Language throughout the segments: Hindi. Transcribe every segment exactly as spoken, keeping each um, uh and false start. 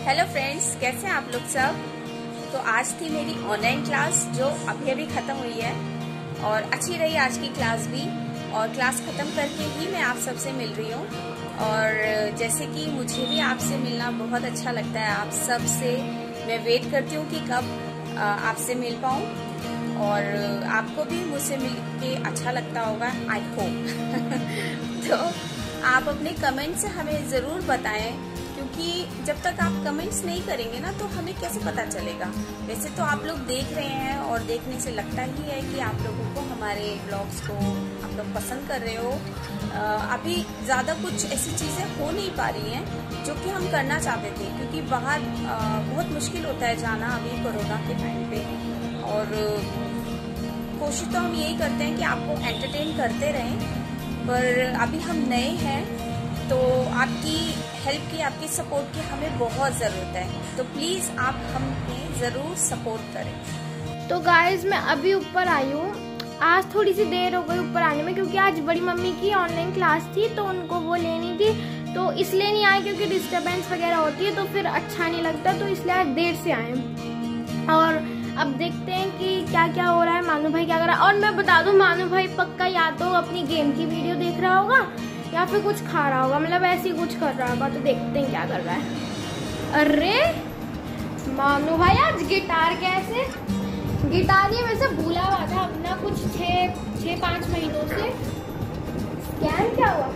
हेलो फ्रेंड्स, कैसे हैं आप लोग सब। तो आज थी मेरी ऑनलाइन क्लास जो अभी अभी ख़त्म हुई है और अच्छी रही आज की क्लास भी। और क्लास ख़त्म करके ही मैं आप सबसे मिल रही हूँ। और जैसे कि मुझे भी आपसे मिलना बहुत अच्छा लगता है, आप सब से मैं वेट करती हूँ कि कब आपसे मिल पाऊँ और आपको भी मुझसे मिल के अच्छा लगता होगा, आई होप। तो आप अपने कमेंट से हमें ज़रूर बताएं, क्योंकि जब तक आप कमेंट्स नहीं करेंगे ना तो हमें कैसे पता चलेगा। वैसे तो आप लोग देख रहे हैं और देखने से लगता ही है कि आप लोगों को हमारे ब्लॉग्स को आप लोग पसंद कर रहे हो। अभी ज़्यादा कुछ ऐसी चीज़ें हो नहीं पा रही हैं जो कि हम करना चाहते थे, क्योंकि बाहर बहुत मुश्किल होता है जाना अभी कोरोना के टाइम पे। और कोशिश तो हम यही करते हैं कि आपको एंटरटेन करते रहें, पर अभी हम नए हैं तो आपकी हेल्प की, आपकी सपोर्ट की हमें बहुत ज़रूरत है। तो प्लीज़ आप हमें ज़रूर सपोर्ट करें। तो गाइस मैं अभी ऊपर आई हूँ। आज थोड़ी सी देर हो गई ऊपर आने में, क्योंकि आज बड़ी मम्मी की ऑनलाइन क्लास थी तो उनको वो लेनी थी, तो इसलिए नहीं आए क्योंकि डिस्टर्बेंस वगैरह होती है तो फिर अच्छा नहीं लगता, तो इसलिए आज देर से आए। और अब देखते हैं कि क्या क्या हो रहा है, मानू भाई क्या कर रहा है। और मैं बता दूं, मानू भाई पक्का या तो अपनी गेम की वीडियो देख रहा होगा या फिर कुछ खा रहा होगा, मतलब ऐसे ही कुछ कर रहा होगा। तो देखते हैं क्या कर रहा है। अरे मानू भाई आज गिटार कैसे, गिटार ये वैसे भूला हुआ था अपना कुछ छः छः पाँच महीनों से। स्कैम क्या हुआ?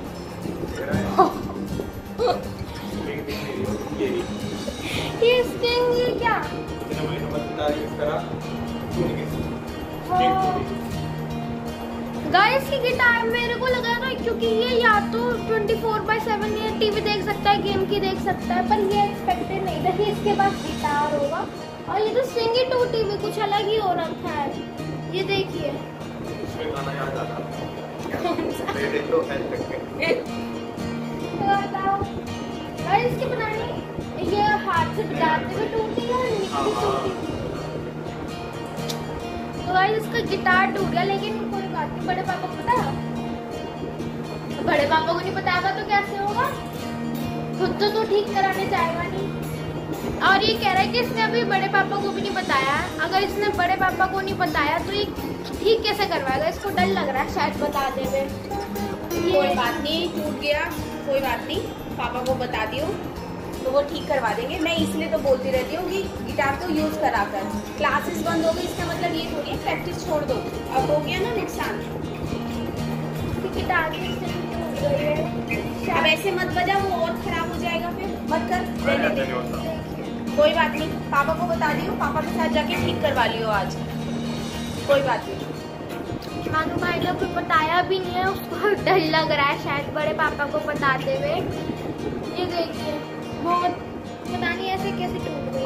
ये स्टिंग ये क्या? गाइस की गिटार मेरे को लगा था, क्योंकि ये या तो ट्वेंटी फोर बाय सेवन ये टीवी देख सकता है, गेम की देख सकता है, पर ये एक्सपेक्टेड नहीं था कि इसके पास गिटार होगा। और ये तो सिंगी टू टीवी कुछ अलग ही हो रखा है। ये देखिए इसमें गाना याद आता है। इसके पता नहीं ये हाथ से बजाते हुए टूटी है, निकली टूटी। तो गाइस इसका गिटार टूट गया, लेकिन कोई बात नहीं, बड़े पापा को पता है। बड़े पापा को नहीं बताएगा तो कैसे होगा, खुद तो तो ठीक कराने जाएगा नहीं। और ये कह रहा है कि इसने अभी बड़े पापा को भी नहीं बताया। अगर इसने बड़े पापा को नहीं बताया तो ये ठीक कैसे करवाएगा, इसको डर लग रहा है शायद बता देवे। कोई बात नहीं, टूट गया कोई बात नहीं, पापा को बता दियो तो वो ठीक करवा देंगे। मैं इसलिए तो बोलती रहती हूँ कि गिटार को यूज करा कर। क्लासेस बंद हो गई इसका मतलब ये थोड़ी है प्रैक्टिस छोड़ दो, अब हो गया ना नुकसान। गिटार अब ऐसे मत बजा, वो और खराब हो जाएगा, फिर मत कर, रहने दे। कोई बात नहीं, पापा को बता दियो, पापा के साथ जाके ठीक करवा लियो आज, कोई बात नहीं। मानू भाई ने कुछ बताया भी नहीं है, उसको डर लग रहा है शायद बड़े पापा को बताते हुए। ये देखिए बहुत पता नहीं ऐसे कैसे टूट गई।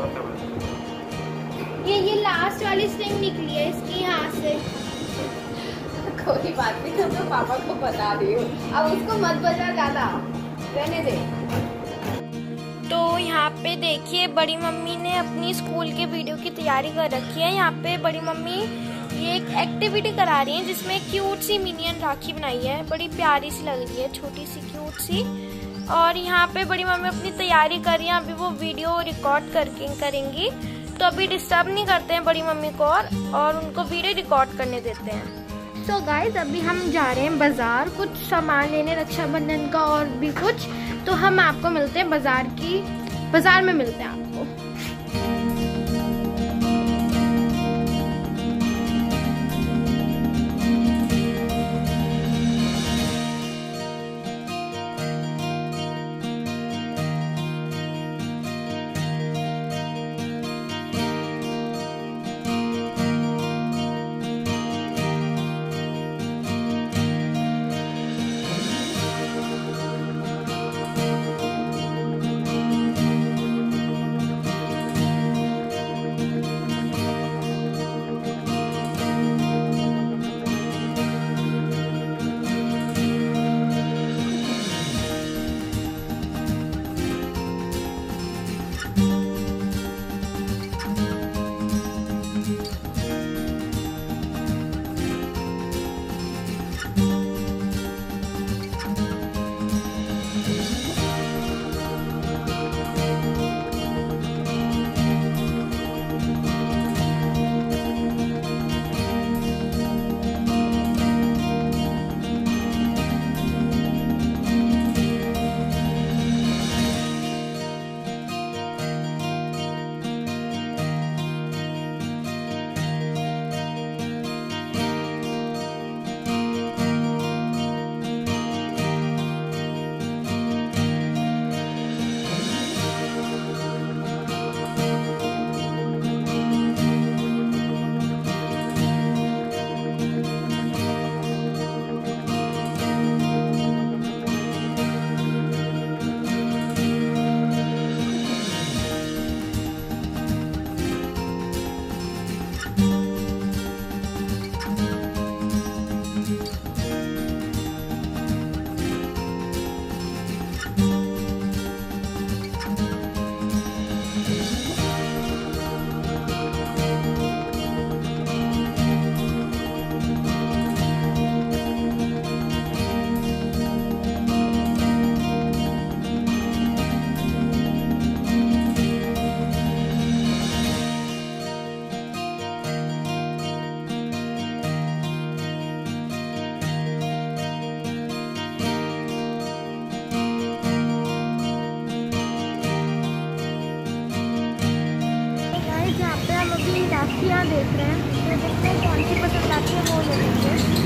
ये ये लास्ट वाली स्ट्रिंग निकली है इसकी यहाँ से। कोई बात नहीं, तुम तो पापा को बता दियो, अब उसको मत बजा ज्यादा, रहने दे। तो यहाँ पे देखिए बड़ी मम्मी ने अपनी स्कूल के वीडियो की तैयारी कर रखी है। यहाँ पे बड़ी मम्मी ये एक एक्टिविटी करा रही है जिसमें क्यूट सी मिनियन राखी बनाई है, बड़ी प्यारी सी लग रही है, छोटी सी क्यूट सी। और यहाँ पे बड़ी मम्मी अपनी तैयारी कर रही है, अभी वो वीडियो रिकॉर्ड करके करेंगी, तो अभी डिस्टर्ब नहीं करते हैं बड़ी मम्मी को और, और उनको वीडियो रिकॉर्ड करने देते हैं। तो गाइज अभी हम जा रहे हैं बाजार कुछ सामान लेने, रक्षाबंधन का और भी कुछ। तो हम आपको मिलते हैं बाजार की, बाजार में मिलते हैं आपको। राखियाँ देख रहे हैं, तो देखते हैं कौन सी पसंद आती है वो ले लेंगे।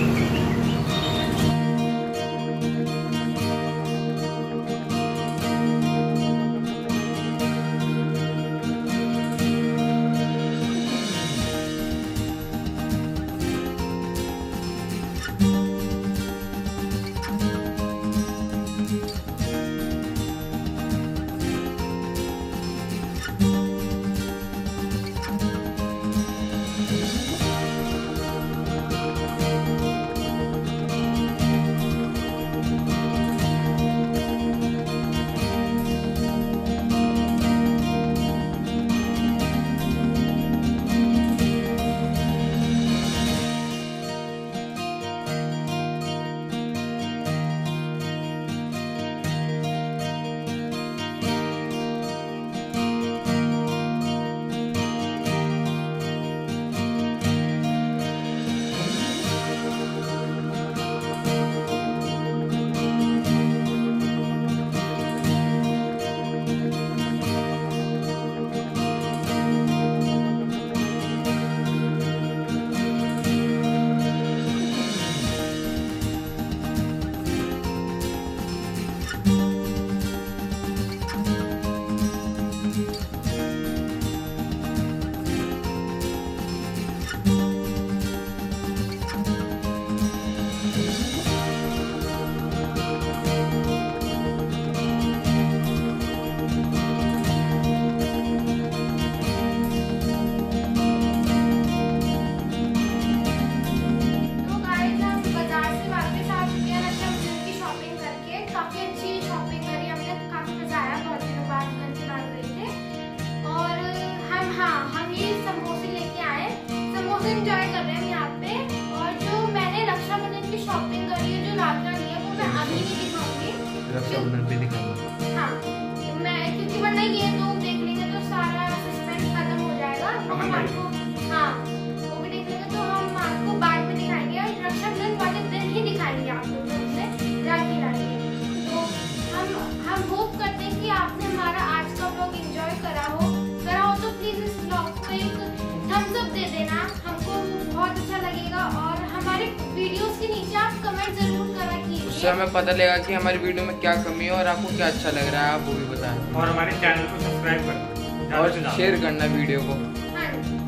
एंजॉय कर रहे हैं यहाँ पे। और जो मैंने रक्षाबंधन की शॉपिंग करी है, जो राखियाँ ली है, वो मैं अभी नहीं दिखाऊंगी, रक्षाबंधन पे दिखाऊंगा। हाँ मैं, क्योंकि वरना ये तो देख लेंगे तो सारा सस्पेंस खत्म हो जाएगा। तो हम आपको, हाँ वो भी देख लेंगे, तो हम आपको बाद में दिखाएंगे और रक्षाबंधन वाले दिन ही दिखाएंगे आपको जो हमने राखी लाई है। तो हम हम होप करते हैं कि आपने हमारा आज का व्लॉग एंजॉय करा हो करा हो तो प्लीज इस व्लॉग को एक थम्स अप दे देना, हमको बहुत अच्छा लगेगा। और हमारे वीडियोस के नीचे आप कमेंट जरूर करा कीजिए, उससे हमें पता लगेगा कि हमारी वीडियो में क्या कमी है और आपको क्या अच्छा लग रहा है, आप वो भी बताएं। और हमारे चैनल को सब्सक्राइब करना और शेयर करना वीडियो को। हाँ,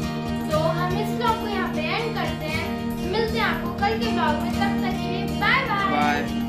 तो हम इस व्लॉग को यहाँ पे एंड करते हैं, मिलते हैं आपको कल के व्लॉग में, तब तक के लिए बाय बाय। बाय।